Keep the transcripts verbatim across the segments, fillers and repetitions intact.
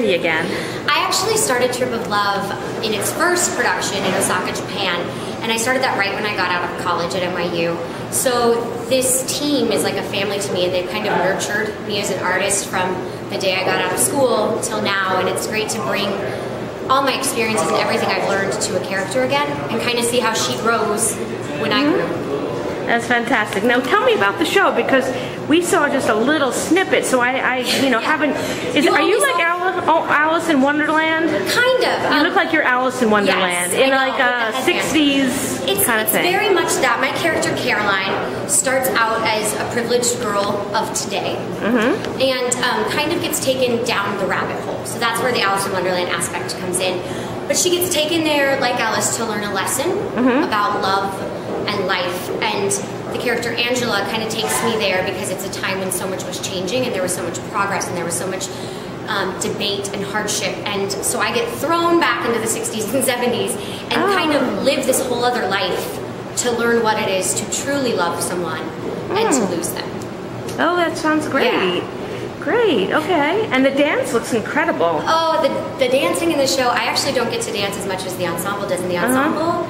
journey again? I actually started Trip of Love in its first production in Osaka, Japan, and I started that right when I got out of college at N Y U. So this team is like a family to me, and they've kind of nurtured me as an artist from the day I got out of school till now, and it's great to bring all my experiences and everything I've learned to a character again and kind of see how she grows when I grew. That's fantastic. Now tell me about the show, because we saw just a little snippet, so I, I you know, Yeah. haven't. Is, You are you always like saw- Alice, oh, Alice in Wonderland? Kind of. You um, look like you're Alice in Wonderland yes, in I know, like with a the headband. sixties It's, kind of it's thing. very much that. My character Caroline starts out as a privileged girl of today, Mm-hmm. and um, kind of gets taken down the rabbit hole. So that's where the Alice in Wonderland aspect comes in. But she gets taken there, like Alice, to learn a lesson Mm-hmm. about love and life. And the character Angela kind of takes me there because it's a time when so much was changing and there was so much progress and there was so much um, debate and hardship. And so I get thrown back into the sixties and seventies and Oh. kind of live this whole other life to learn what it is to truly love someone and to lose them. Oh, that sounds great. Yeah. Great. Okay. And the dance looks incredible. Oh, the, the dancing in the show, I actually don't get to dance as much as the ensemble does, and the ensemble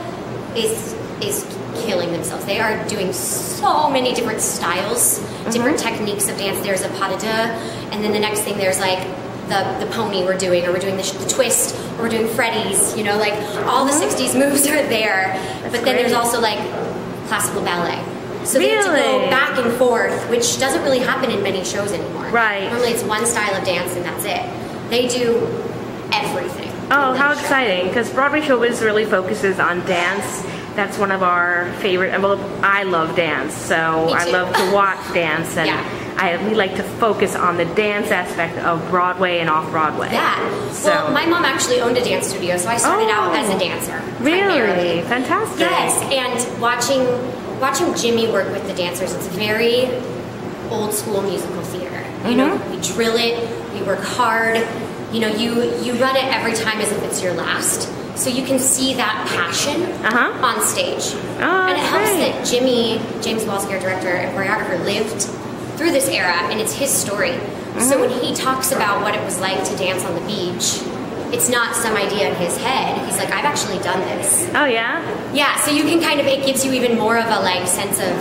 is is killing themselves. They are doing so many different styles, different techniques of dance. There's a pas de deux, and then the next thing there's like the, the pony we're doing, or we're doing the, sh- the twist, or we're doing Freddy's, you know, like all the sixties moves are there. But then great. there's also like classical ballet. So they have to Really? go back and forth, which doesn't really happen in many shows anymore. Right. Normally it's one style of dance and that's it. They do everything. Oh, in how that show. exciting! Because Broadway Showbiz really focuses on dance. That's one of our favorite. Well, I love dance, so Me I too. love to watch dance, and Yeah. I we like to focus on the dance aspect of Broadway and off Broadway. Yeah. So Well, my mom actually owned a dance studio, so I started Oh. out as a dancer. really primarily. fantastic. Yes, and watching watching Jimmy work with the dancers, it's very old school musical theater. You know, Mm-hmm. we drill it, we work hard. You know, you you run it every time as if it's your last. So you can see that passion Uh-huh. on stage. Oh, and it helps great. that Jimmy, James Walscare, director and choreographer, lived through this era, and it's his story. So when he talks about what it was like to dance on the beach, it's not some idea in his head. He's like, I've actually done this. Oh yeah. Yeah, so you can kind of, it gives you even more of a like sense of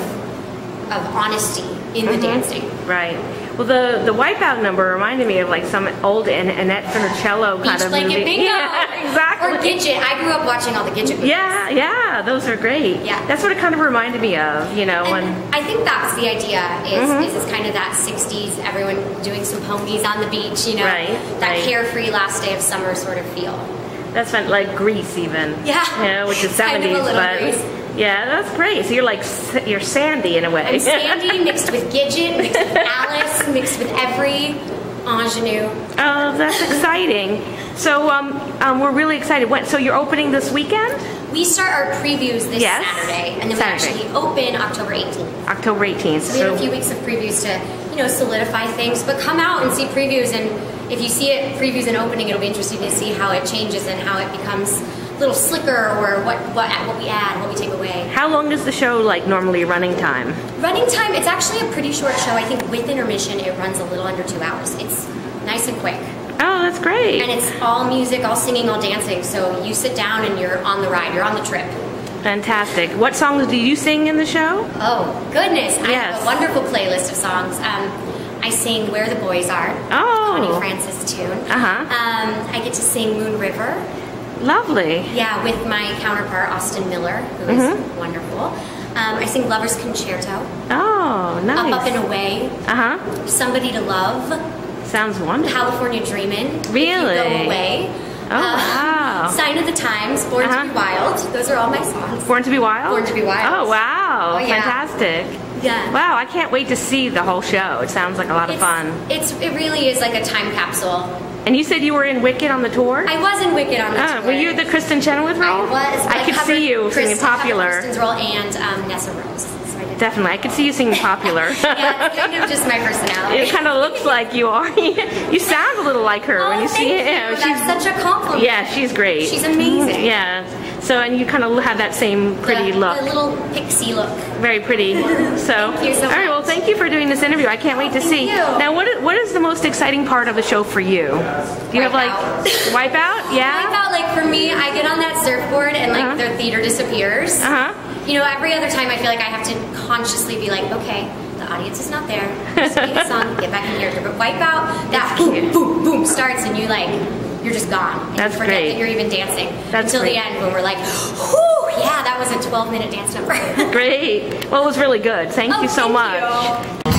of honesty in the dancing. Right. Well, the the Wipeout number reminded me of like some old An- Annette Funicello kind Beach of blanket movie. bingo. Yeah, exactly. Or Gidget. I grew up watching all the Gidget movies. Yeah, yeah, those are great. Yeah. That's what it kind of reminded me of, you know, when And I think that's the idea is, is it's kind of that sixties, everyone doing some ponies on the beach, you know, Right, that right. carefree last day of summer sort of feel. that's fun, like Grease even. Yeah. You know, which is Kind of a seventies, little but Grease. yeah, that's great. So you're like S- you're Sandy in a way. I'm Sandy mixed with Gidget, mixed with Alice, mixed with every ingenue. Oh, that's exciting. So um, um, we're really excited. When, so you're opening this weekend, We start our previews this Yes. Saturday, and then Saturday. we actually open October eighteenth. October eighteenth. We have So a few weeks of previews to, you know, solidify things, but come out and see previews, and if you see it, previews and opening, it'll be interesting to see how it changes and how it becomes a little slicker, or what, what, what we add, what we take away. how long is the show like normally running time? Running time, it's actually a pretty short show. I think with intermission, it runs a little under two hours. It's nice and quick. Oh, that's great. And it's all music, all singing, all dancing, so you sit down and you're on the ride, you're on the trip. Fantastic. What songs do you sing in the show? Oh, goodness. I Yes. have a wonderful playlist of songs. Um, I sing Where the Boys Are, Oh. Connie Francis tune. Uh-huh. Um, I get to sing Moon River, Lovely. yeah, with my counterpart, Austin Miller, who is Mm-hmm. wonderful. Um, I sing Lover's Concerto, Oh, nice. Up, Up, and Away, Uh-huh. Somebody to Love, Sounds wonderful. California Dreamin', Really? If You Go Away, Oh, wow. Sign of the Times, Born Uh-huh. to be Wild. Those are all my songs. Born to be Wild? Born to be Wild. Oh, wow. Oh, yeah. Fantastic. Yeah. Wow, I can't wait to see the whole show. It sounds like a lot of It's, fun. it's it really is like a time capsule. And you said you were in Wicked on the tour? I was in Wicked on the Ah, tour. were you the Kristen Chenoweth role? I was. but I could covered see you singing Kristen, I covered Popular. Kristen's role and um, Nessa Rose. So I did. Definitely, I could see you singing Popular. Yeah, it's kind of just my personality. It kind of looks like you are. You sound a little like her Oh, when you thank see you. it. That's such a compliment. Yeah, she's great. She's amazing. Yeah. So, and you kind of have that same pretty the, look. The little pixie look. Very pretty. So, Thank you so all right, well, much. thank you for doing this interview. I can't wait to Thank see. you. Now, what is, what is the most exciting part of the show for you? Do you have like Wipeout? Yeah. Wipeout, like for me, I get on that surfboard and like Uh-huh. the theater disappears. Uh huh. You know, every other time I feel like I have to consciously be like, okay, the audience is not there. Just sing a song, get back in character. But Wipeout, that boom, cute. boom, boom starts and you like, you're just gone. And That's you forget great. that you're even dancing. That's until great. the end when we're like, whew, yeah, that was a twelve minute dance number. Great. Well, it was really good. Thank Oh, you so thank much. you.